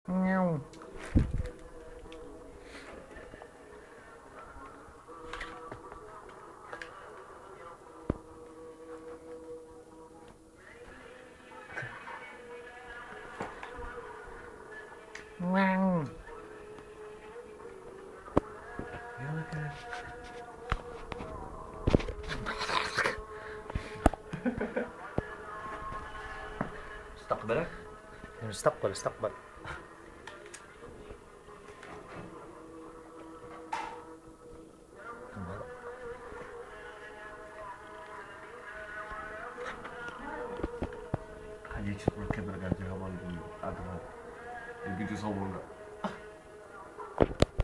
Meow. Meow. استقبلك. استقبل. Hadi çıkmak kadar geldi havalı bunu. Adı var. Gücü savunga.